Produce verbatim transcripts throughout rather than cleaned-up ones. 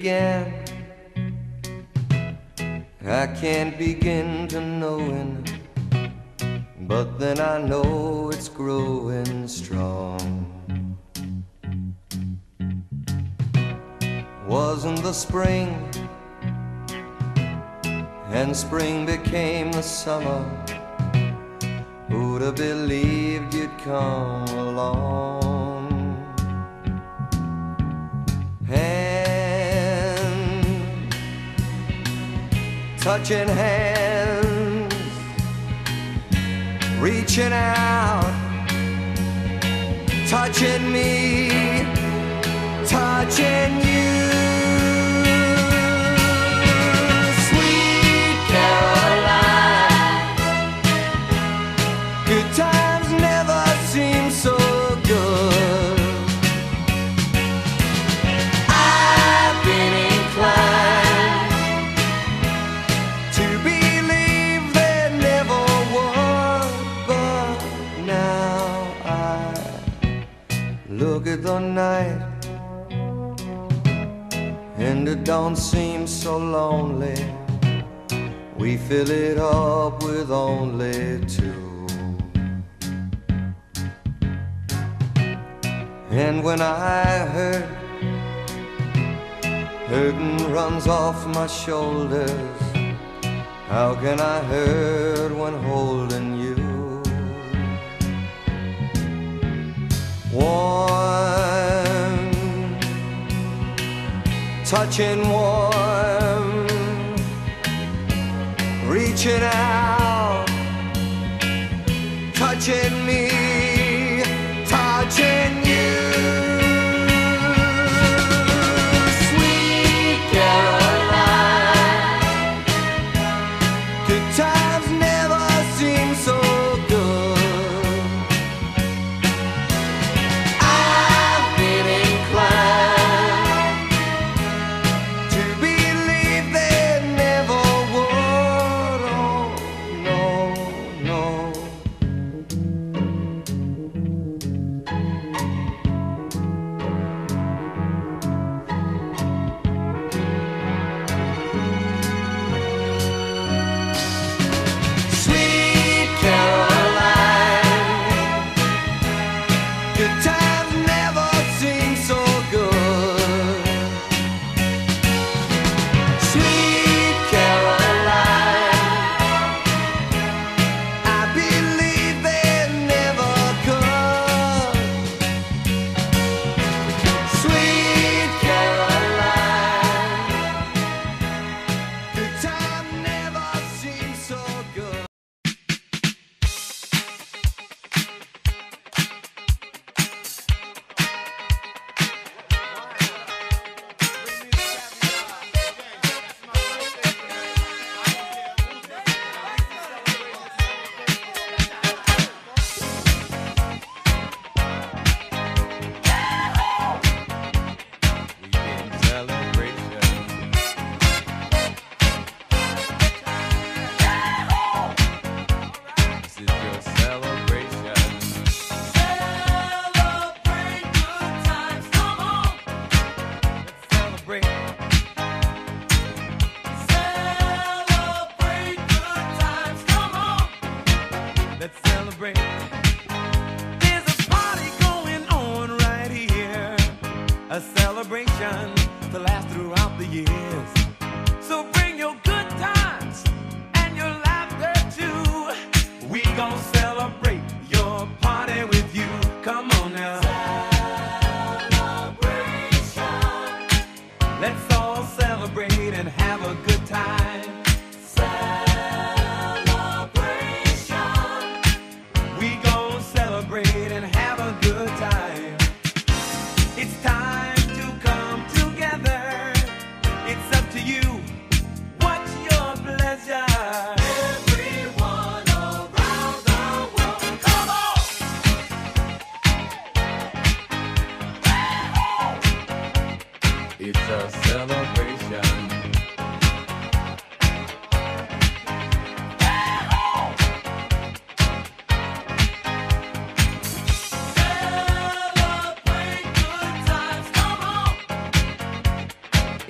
began. I can't begin to knowing, but then I know it's growing strong. Wasn't the spring, and spring became the summer. Who'd have believed you'd come along? Hand, touching hands, reaching out, touching me, touching you. Sweet Caroline, good times never seem so good. I've been inclined to believe there never was, but now I look at the night and it don't seem so lonely. We fill it up with only two. And when I hurt, hurting runs off my shoulders. How can I hurt when holding you? Warm, touching warm, reaching out, touching me, touching you. Sweet Caroline, good times never seem so good. I've been inclined to believe there never would. Oh, no, no.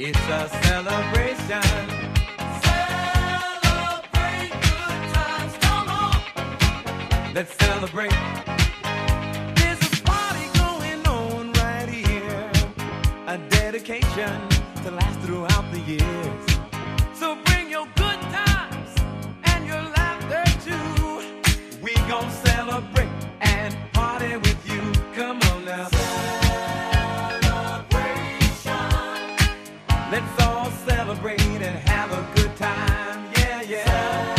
It's a celebration. Celebrate good times, come on. Let's celebrate. There's a party going on right here, a dedication to last throughout the years. So bring your good times and your laughter too. We gon' celebrate and party with you. Come on now. Let's all celebrate and have a good time, yeah, yeah.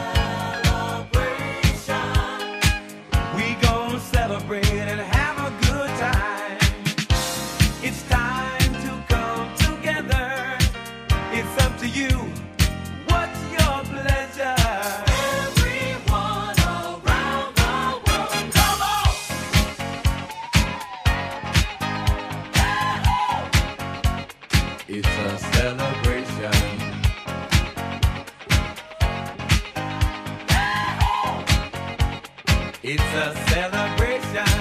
Celebration. We gon' celebrate and have a good time. It's time to come together. It's up to you. What's your pleasure? Everyone around the world, come on! It's a celebration. It's a celebration.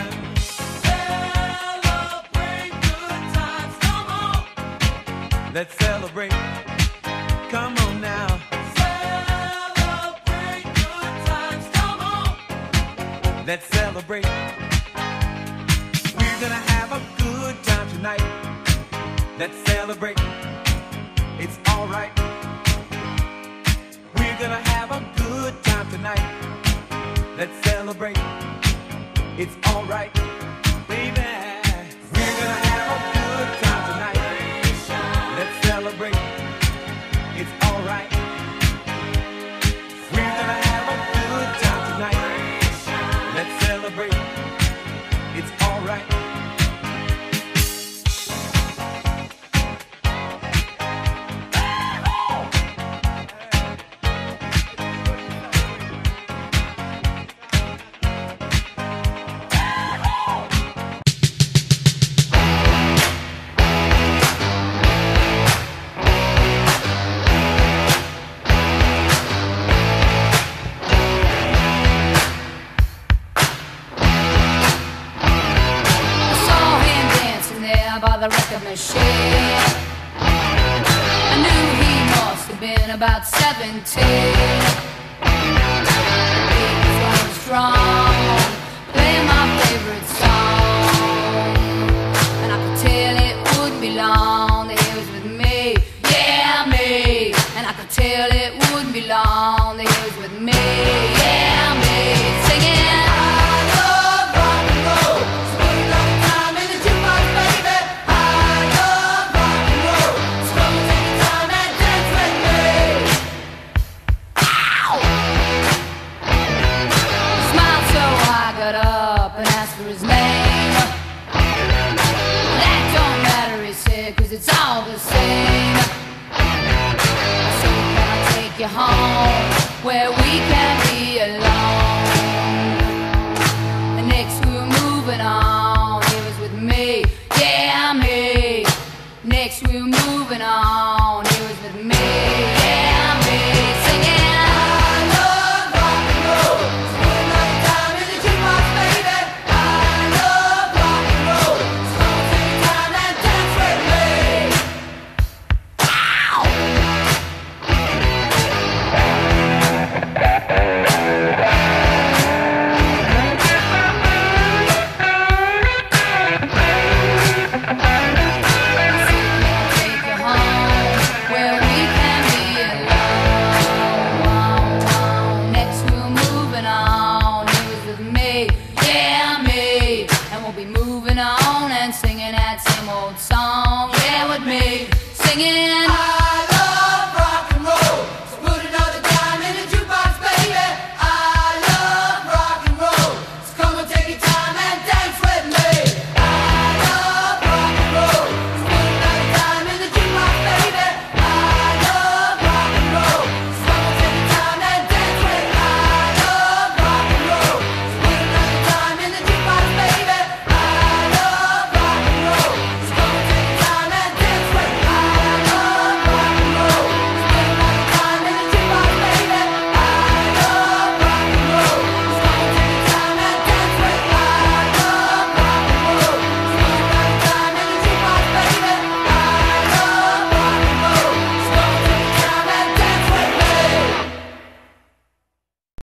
Celebrate good times, come on. Let's celebrate. Come on now. Celebrate good times, come on. Let's celebrate. We're gonna have a good time tonight. Let's celebrate. It's alright. We're gonna have a good time tonight. Let's celebrate. It's alright, baby. We're gonna have a good time tonight. Let's celebrate. It's alright. We're gonna have a good time tonight. Let's celebrate. It's alright. By the record machine, I knew he must have been about seventeen. He was running strong, playing my favorite song, and I could tell it wouldn't be long that he was with me, yeah, me. And I could tell it wouldn't be long that he was with me, yeah, me. Singing. It's all the same. So can I take you home where we can be alone?